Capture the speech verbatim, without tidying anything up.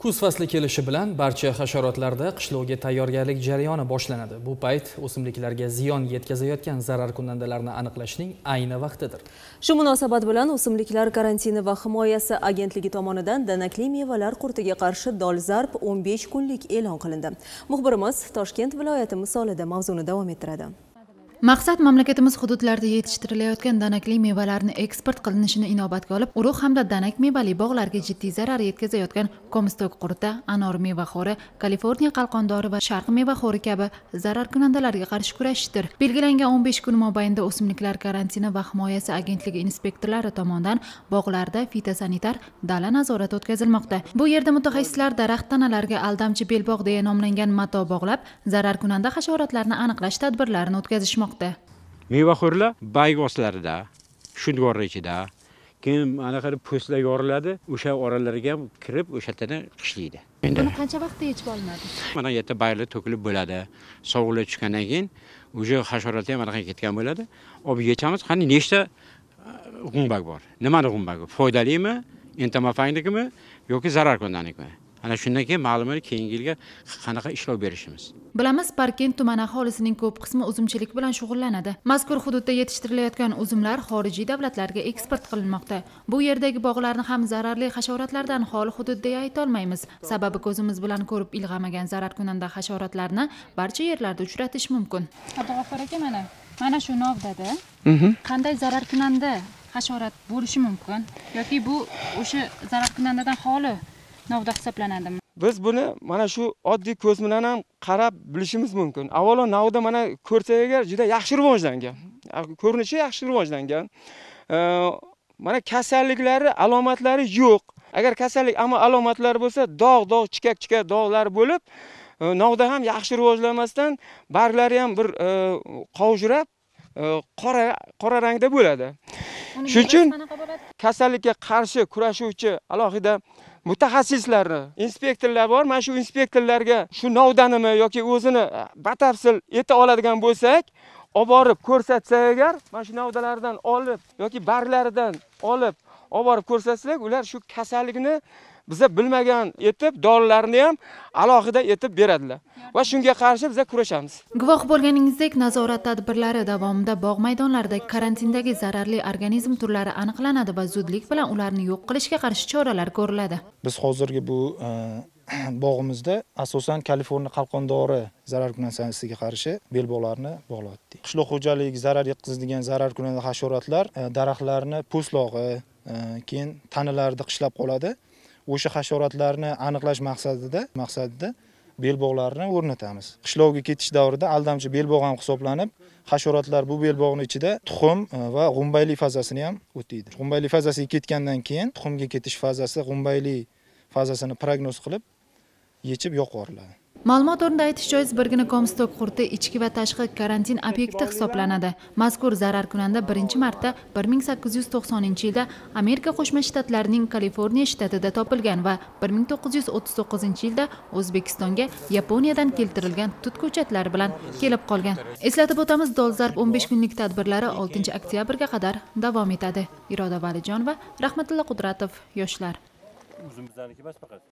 Kuz fasli kelishi bilan barcha hasharotlarda qishloqga tayyorgarlik jarayoni boshlanadi. Bu payt o'simliklarga ziyon yetkazayotgan zararkunandalarni aniqlashning ayni vaqtidir. Shu munosabat bilan O'simliklar karantini va himoyasi agentligi tomonidan danakli mevalar qurtiga qarshi dolzarb o'n besh kunlik e'lon qilindi. Muxbirimiz Toshkent viloyati misolida mavzuni davom ettiradi. Maqsad mamlakatimiz hududlarida yetishtirilayotgan danakli mevalarni eksport qilinishini inobatga olib, urug' hamda danak mevali bog'larga jiddiy zarar yetkazayotgan komstok qurti, anor mevaxo'ri, Kaliforniya qalqondori va sharq mevaxo'ri kabi zararkunandalarga qarshi kurashishdir. Belgilangan o'n besh kun mobaynida O'simliklar karantini va himoyasi agentligi inspektorlari tomonidan bog'larda fitosanitar dala nazorati o'tkazilmoqda. Bu yerda mutaxassislar daraxt tanalariga aldamchi belbog' deya nomlangan mato bog'lab, zararkunanda hasharotlarni aniqlash tadbirlarini o'tkazishmoqda. Mevaxo'rlar bayg'oslarida, shudgor ichida, keyin mana qilib po'stlar yoriladi, o'sha oralarga ham kirib, o'sha yerdan qishlaydi. Buni qancha vaqtda yechib olinadi? Mana bu yerda baylar to'kilib bo'ladi. Sovuqlar tushgandan keyin o'sha hasharot ham mana ketgan bo'ladi. Olib yechamiz. Qani nechta g'umbak bor? Nimani g'umbagi? Foydalimi, entomofagnikmi yoki zararkunandalikmi? Ana shundan keyin ma'lumot keyingi yilga qanaqa ishlov berishimiz. Bilamiz, Parkent tumani aholisining ko'p qismi uzumchilik bilan shug'ullanadi. Mazkur hududda yetishtirilayotgan uzumlar xorijiy davlatlarga eksport qilinmoqda. Bu yerdagi bog'larni ham zararli hasharotlardan xoli hudud deya ayta olmaymiz. Sababi ko'zimiz bilan ko'rib ilg'amagan zararkunanda hasharotlarni barcha yerlarda uchratish mumkin. Abdug'affor aka, mana mana shu novdada qanday zararkunanda hasharot bo'lishi mumkin yoki bu o'sha zararkunandadan xoli novda hisoblanadimi? Biz buni mana shu oddiy ko'z bilan ham qarab bilishimiz mumkin. Avvalo novda mana ko'rsak agar juda yaxshi rivojlangan. Ko'rinishi yaxshi rivojlangan. Mana kasalliklari, alomatlari yo'q. Agar kasallik ama alomatlari bo'lsa, dog'-dog', chikak-chikak dog'lar bo'lib, novda ham yaxshi rivojlanmasdan barglari ham bir qovjirab, qora qora rangda bo'ladi. Shuning uchun kasallikka qarshi kurashuvchi alohida mutaxassislarni, inspektorlar bor. Mana shu inspektorlarga shu novdanimi yoki o'zini batafsil ayta oladigan bo'lsak, olib borib ko'rsatsak agar, mana shu novdalardan olib yoki barglaridan olib, olib borib ko'rsatsak, ular shu kasallikni biza bilmagan etib dorilarni ham alohida etib beradilar va shunga qarshi biz kurashamiz. Guvoh bo'lganingizdek, nazorat tadbirlari davomida bog' maydonlarida karantindagi zararli organizm turlari aniqlanadi va zudlik bilan ularni yo'q qilishga qarshi choralar ko'riladi. Biz hozirgi bu bog'imizda asosan Kaliforniya qalqondori zararkunandasiga qarshi belbog'larni bog'latdik. Qishloq xo'jaligiga zarar yetkazadigan zararkunanda hasharotlar daraxtlarni po'stlog'i, keyin tanalarida qishlab qoladi. O'sha hasharotlarni aniqlash maqsadida maqsadida belbog'larni o'rnatamiz. Qishloqqa ketish davrida aldamchi belbog' ham hisoblanib, hasharotlar bu belbog'ning ichida tuxum va g'umbayli fazasini ham o'taydi. G'umbayli fazasiga ketgandan keyin tuxumga ketish fazasi g'umbayli fazasini prognoz qilib, yechib yo'q qo'riladi. Ma'lumot o'rnida aytish joiz, birgina komstok qurti ichki va tashqi karantin obyekti hisoblanadi. Mazkur zararkunanda birinchi marta bir ming sakkiz yuz to'qsoninchi yilda Amerika Qo'shma Shtatlarining Kaliforniya shtatida topilgan va bir ming to'qqiz yuz o'ttiz to'qqizinchi yilda O'zbekistonga Yaponiyadan keltirilgan tut ko'chatlari bilan kelib qolgan. Eslatib o'tamiz, dolzarb o'n besh kunlik tadbirlari oltinchi oktyabrga qadar davom etadi. Iroda Valijonova, Rahmatilla Qudratov, Yoshlar.